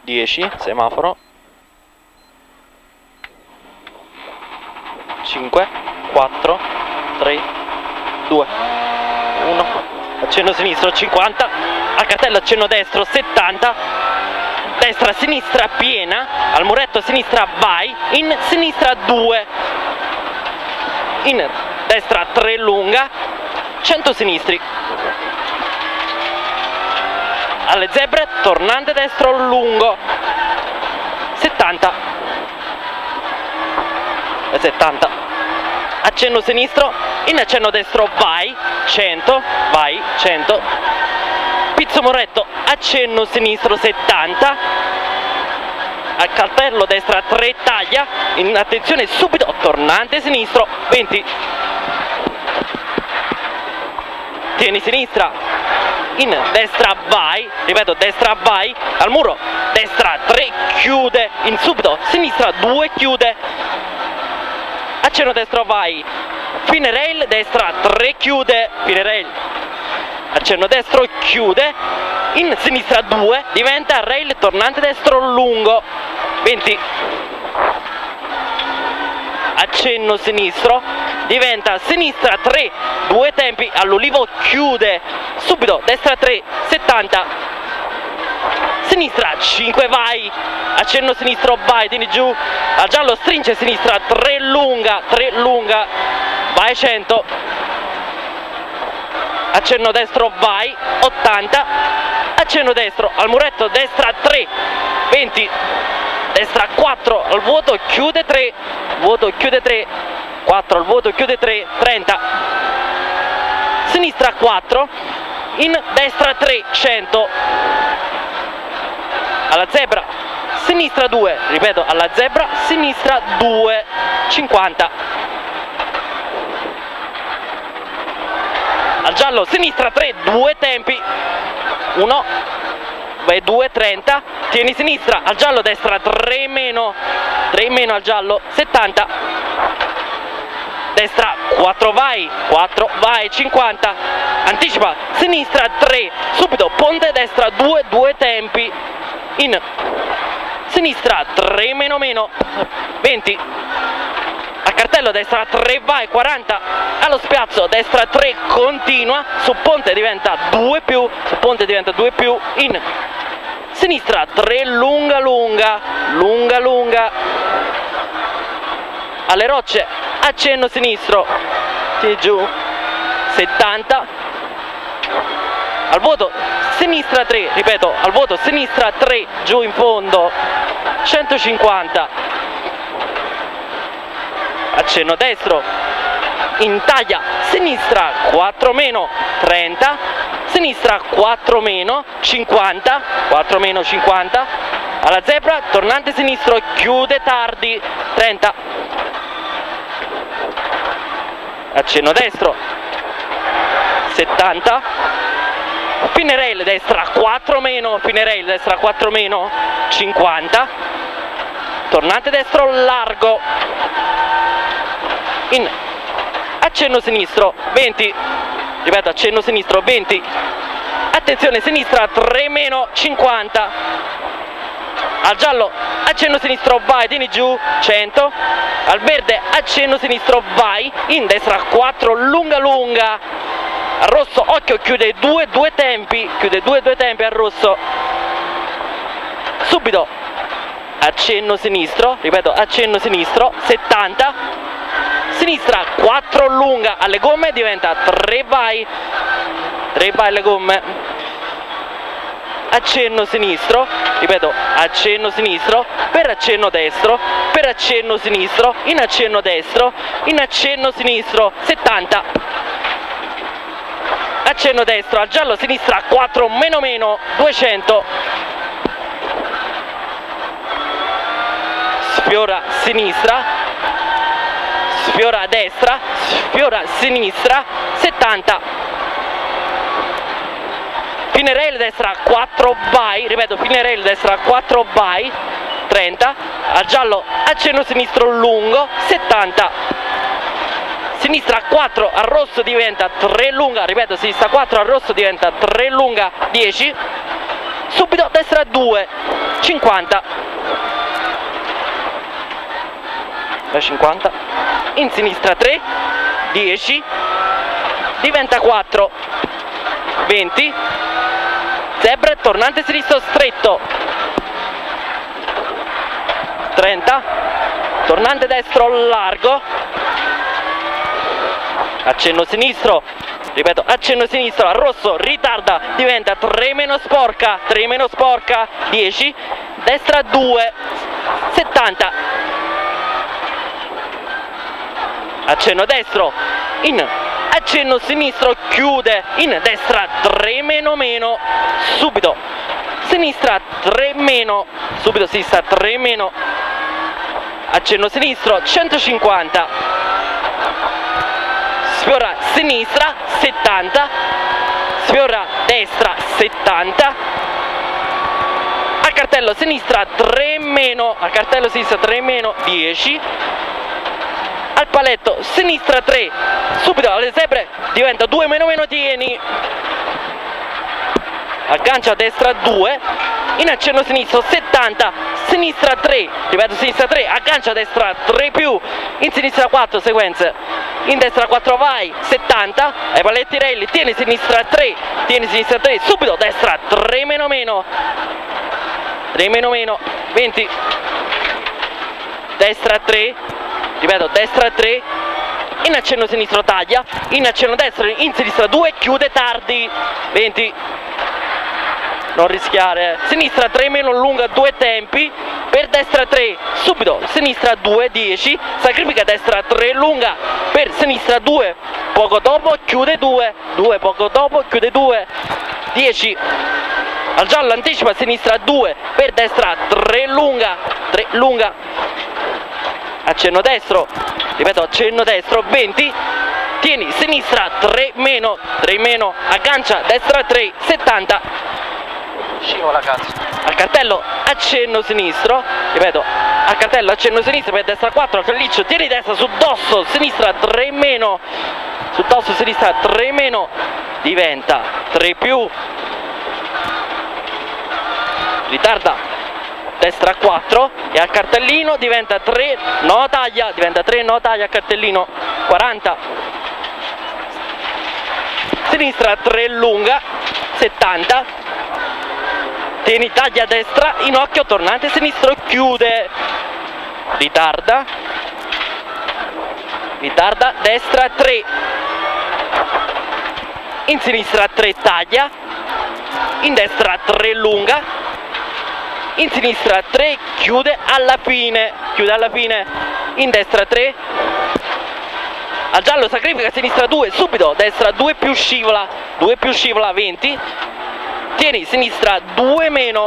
10, semaforo. 5, 4, 3, 2, 1. Accenno sinistro 50, al cartello accenno destro 70, destra sinistra piena, al muretto sinistra vai, in sinistra 2, in destra 3 lunga, 100 sinistri. Alle zebre tornante destro lungo 70 e 70, accenno sinistro, in accenno destro vai 100, vai 100, pizzo muretto accenno sinistro 70, al cartello destra 3 taglia, in attenzione subito tornante sinistro 20, tieni sinistra, in destra vai, ripeto destra vai, al muro destra 3 chiude, in subito sinistra 2 chiude, accenno destro vai, fine rail destra 3 chiude, fine rail, accenno destro chiude, in sinistra 2 diventa rail tornante destro lungo 20, accenno sinistro diventa sinistra 3 2 tempi, all'ulivo chiude subito destra 3 70, sinistra 5 vai, accenno sinistro vai, tieni giù, al giallo stringe sinistra 3 lunga vai 100, accenno destro vai 80, accenno destro al muretto destra 3 20, destra 4 al vuoto chiude 3, vuoto chiude 3, 4 al vuoto chiude 3 30, sinistra 4, in destra 3 100, alla zebra sinistra 2, ripeto alla zebra sinistra 2 50, al giallo sinistra 3 2 tempi 1 vai 2 30, tieni sinistra al giallo destra 3 meno al giallo 70, destra 4 vai 50, anticipa sinistra 3 subito ponte destra 2 2 tempi, in sinistra 3 meno 20, a cartello destra 3 vai 40, allo spiazzo destra 3 continua, su ponte diventa 2 più, su ponte diventa 2 più, in sinistra 3 lunga, alle rocce accenno sinistro, tieni giù 70, al vuoto sinistra 3, ripeto al vuoto sinistra 3 giù in fondo 150, accenno destro in taglia sinistra 4 meno 30, sinistra 4 meno 50, 4 meno 50, alla zebra tornante sinistro chiude tardi 30, accenno destro 70, fine rail destra 4 meno, fine rail destra 4 meno 50, tornante destro largo, in accenno sinistro 20, ripeto accenno sinistro 20, attenzione sinistra 3 meno 50, al giallo accenno sinistro vai, tieni giù 100, al verde accenno sinistro vai, in destra 4 lunga, al rosso occhio chiude 2 2 tempi, chiude 2 2 tempi al rosso, subito accenno sinistro, ripeto accenno sinistro 70, sinistra 4 lunga alle gomme diventa 3 vai alle gomme, accenno sinistro, ripeto accenno sinistro, per accenno destro, per accenno sinistro, in accenno destro, in accenno sinistro 70, accenno destro al giallo sinistra 4 meno 200, sfiora sinistra, sfiora a destra, sfiora a sinistra 70, fine rail destra 4 vai, ripeto fine rail destra 4 vai 30, al giallo accenno sinistro lungo 70, sinistra 4 al rosso diventa 3 lunga, ripeto sinistra 4 al rosso diventa 3 lunga 10, subito, destra 2, 50, 50, in sinistra 3, 10, diventa 4, 20, zebra, tornante sinistro stretto, 30, tornante destro largo, accenno sinistro, ripeto, accenno sinistro, a rosso, ritarda, diventa 3 meno sporca, 3 meno sporca, 10, destra 2, 70, accenno destro, in accenno sinistro, chiude, in destra 3 meno meno, subito, sinistra 3 meno, subito sinistra 3 meno, accenno sinistro, 150, sfiora sinistra, 70, sfiora destra, 70, a cartello sinistra 3 meno, a cartello sinistra 3 meno, 10, al paletto sinistra 3, subito alle zebre, diventa 2 meno meno, tieni, aggancia a destra 2, in accenno sinistro 70, sinistra 3, ripeto sinistra 3, aggancia a destra 3 più, in sinistra 4 sequenze, in destra 4 vai, 70, ai paletti rally, tieni sinistra 3, subito destra 3 meno meno, 3 meno meno, 20, destra 3, ripeto destra 3, in accenno sinistro taglia, in accenno destro, in sinistra 2, chiude tardi, 20, non rischiare, sinistra 3 meno lunga 2 tempi, per destra 3, subito, sinistra 2, 10, sacrifica destra 3 lunga, per sinistra 2, poco dopo chiude 2, 2 poco dopo chiude 2, 10, al giallo anticipa sinistra 2, per destra 3 lunga, 3 lunga, accenno destro, ripeto accenno destro, 20, tieni sinistra 3 meno, aggancia destra 3, 70, scivola cazzo, al cartello accenno sinistro, ripeto al cartello accenno sinistro, per destra 4, al calliccio, tieni destra su dosso, sinistra 3 meno, su dosso sinistra 3 meno, diventa 3 più, ritarda destra 4 e al cartellino diventa 3 no taglia, diventa 3 no taglia al cartellino, 40, sinistra 3 lunga, 70, tieni taglia a destra, in occhio, tornante sinistro, chiude, ritarda, destra 3, in sinistra 3 taglia, in destra 3 lunga, in sinistra 3, chiude alla fine, in destra 3, al giallo sacrifica sinistra 2, subito, destra 2 più scivola, 20, tieni sinistra 2 meno,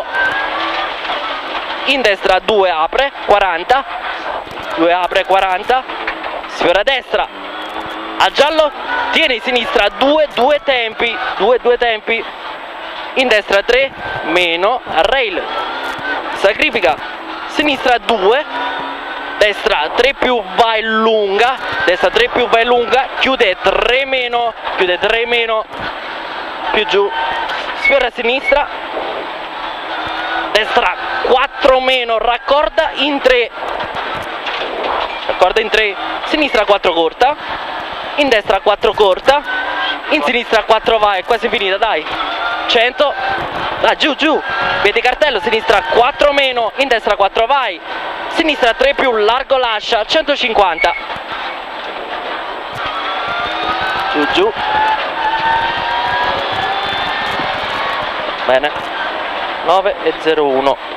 in destra 2 apre, 40, 2 apre, 40, sfiora destra, al giallo, tieni sinistra 2, 2 tempi, in destra 3, meno, rail, sacrifica, sinistra 2, destra 3 più vai lunga, chiude 3 meno, più giù, sfiora a sinistra, destra 4 meno, raccorda in 3, sinistra 4 corta, in destra 4 corta, in sinistra 4 vai, è quasi finita, dai, 100, dai, giù, vedi cartello, sinistra 4 meno, in destra 4 vai, sinistra 3 più largo lascia, 150, giù, bene, 9,01.